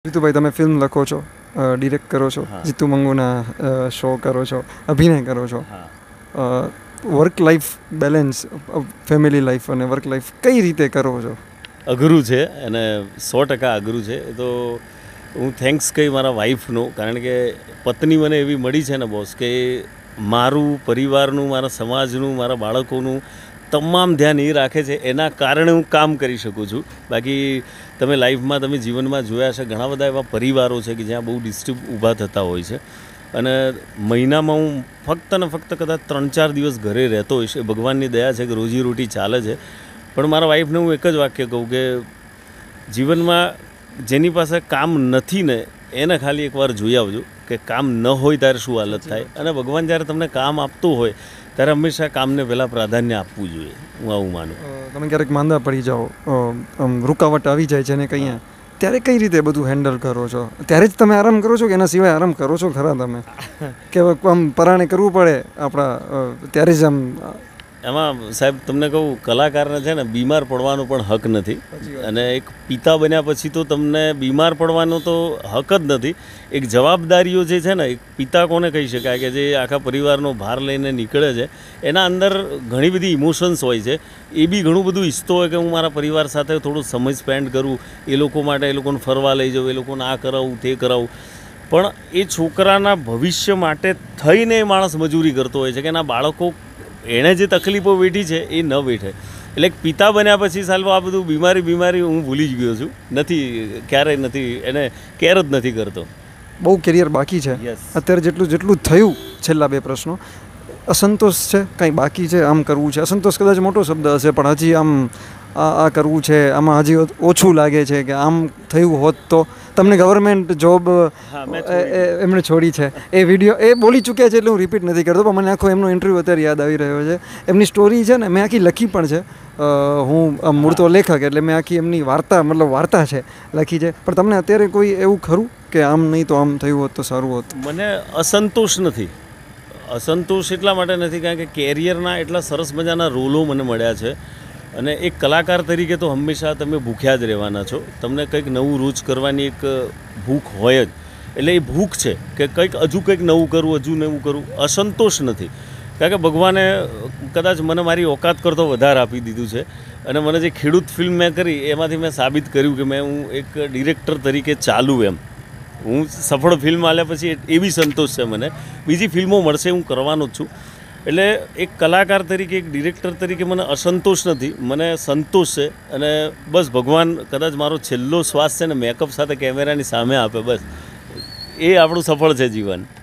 જીતુભાઈ, તમે ફિલ્મ લખો છો, ડિરેક્ટ કરો છો, જીતુ મંગુના શો કરો છો, અભિનય કરો છો, work life balance, family life અને વર્ક લાઈફ કઈ રીતે કરો છો? અઘરું છે અને 100% અઘરું છે. તો હું થેન્ક્સ કહી મારા વાઈફનો, કારણ કે પત્ની મને એવી મળી છે ને બોસ, કે મારું પરિવારનું, મારા સમાજનું, મારા બાળકોનું તમામ ધ્યાન એ રાખે છે. એના કારણે હું કામ કરી શકું છું. બાકી તમે લાઈફમાં, તમે જીવનમાં જોયા છે ઘણા બધા એવા પરિવારો છે કે જ્યાં બહુ ડિસ્ટર્બ ઊભા થતા હોય છે, અને મહિનામાં હું ફક્ત ને ફક્ત કદાચ 3-4 દિવસ ઘરે રહેતો હોઈશ. એ ભગવાનની દયા છે કે રોજીરોટી ચાલે છે. પણ મારા વાઈફને હું એક જ વાક્ય કહું કે જીવનમાં જેની પાસે કામ નથી ને એને ખાલી એકવાર જોઈ આવજો કે કામ ન હોય ત્યારે શું હાલત થાય. અને ભગવાન જ્યારે તમને કામ આપતું હોય ત્યારે હંમેશા કામને પહેલાં પ્રાધાન્ય આપવું જોઈએ. હું આવું માનું. તમે ક્યારેક માંદા પડી જાઓ, રૂકાવટ આવી જાય છે ને કંઈ, ત્યારે કઈ રીતે બધું હેન્ડલ કરો છો? ત્યારે જ તમે આરામ કરો છો કે એના સિવાય આરામ કરો છો ખરા તમે? કે આમ પરાણે કરવું પડે આપણા, ત્યારે જ આમ? એમાં સાહેબ તમને કહું, કલાકારને છે ને બીમાર પડવાનો પણ હક નથી, અને એક પિતા બન્યા પછી તો તમને બીમાર પડવાનો તો હક જ નથી. એક જવાબદારીઓ જે છે ને, એક પિતા કોને કહી શકાય કે જે આખા પરિવારનો ભાર લઈને નીકળે છે, એના અંદર ઘણી બધી ઇમોશન્સ હોય છે. એ બી ઘણું બધું ઈચ્છતો હોય કે હું મારા પરિવાર સાથે થોડું સમય સ્પેન્ડ કરું, એ લોકો માટે, એ લોકોને ફરવા લઈ જાઉં, એ લોકોને આ કરાવું, તે કરાવું. પણ એ છોકરાના ભવિષ્ય માટે થઈને એ માણસ મજૂરી કરતો હોય છે કે એના બાળકો, એણે જે તકલીફો વેઠી છે એ ન વેઠે. એટલે એક પિતા બન્યા પછી સાલું આ બધું બીમારી હું ભૂલી જ ગયો છું. નથી, ક્યારેય નથી, એને કેર જ નથી કરતો. બહુ કેરિયર બાકી છે અત્યારે. જેટલું થયું, છેલ્લા 2 પ્રશ્નો. અસંતોષ છે કંઈ બાકી છે? આમ કરવું છે, અસંતોષ કદાચ મોટો શબ્દ હશે, પણ હજી આમ આ કરવું છે, આમાં હજી ઓછું લાગે છે કે આમ થયું હોત તો? તમને ગવર્મેન્ટ જોબ એમણે છોડી છે, એ વિડીયો એ બોલી ચૂક્યા છે, એટલે હું રિપીટ નથી કરતો, પણ મને આખો એમનો ઇન્ટરવ્યૂ અત્યારે યાદ આવી રહ્યો છે. એમની સ્ટોરી છે ને, મેં આખી લખી પણ છે. હું મૂળ તો લેખક, એટલે મેં આખી એમની વાર્તા છે લખી છે. પણ તમને અત્યારે કોઈ એવું ખરું કે આમ નહીં તો આમ થયું હોત તો સારું હોત? મને અસંતોષ નથી. અસંતોષ એટલા માટે નથી કારણ કે કેરિયરના એટલા સરસ મજાના રોલો મને મળ્યા છે, અને એક કલાકાર તરીકે તો હંમેશા તમે ભૂખ્યા જ રહેવાના છો. તમને કંઈક નવું રોજ કરવાની એક ભૂખ હોય જ. એટલે એ ભૂખ છે કે હજુ કંઈક નવું કરું. અસંતોષ નથી, કારણ કે ભગવાને કદાચ મને મારી ઓકાત કરતો વધારે આપી દીધું છે. અને મને જે ખેડૂત ફિલ્મ મેં કરી, એમાંથી મેં સાબિત કર્યું કે હું એક ડિરેક્ટર તરીકે ચાલુ એમ. હું સફળ ફિલ્મ આવ્યા પછી એ બી સંતોષ છે મને. બીજી ફિલ્મો મળશે, હું કરવાનો જ છું. એટલે એક કલાકાર તરીકે, એક ડિરેક્ટર તરીકે મને અસંતોષ નથી, મને સંતોષ છે. અને બસ ભગવાન કદાચ મારો છેલ્લો શ્વાસ છે ને મેકઅપ સાથે કેમેરાની સામે આપે, બસ એ આપણું સફળ છે જીવન.